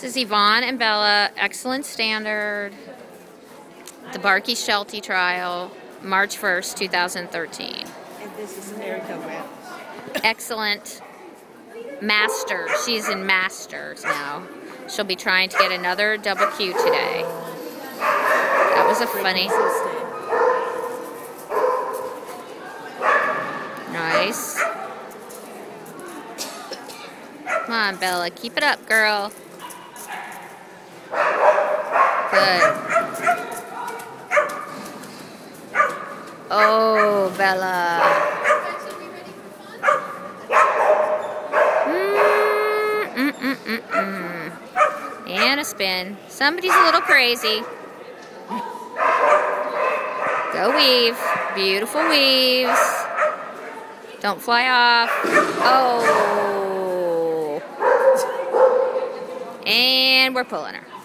This is Yvonne and Bella, Excellent Standard, the Barkey Sheltie trial, March 1st, 2013. And this is America Rap. Excellent Masters. She's in Masters now. She'll be trying to get another double Q today. That was a funny. Nice. Come on, Bella. Keep it up, girl. Good. Oh, Bella. And a spin. Somebody's a little crazy. Go weave. Beautiful weaves. Don't fly off. Oh. And we're pulling her.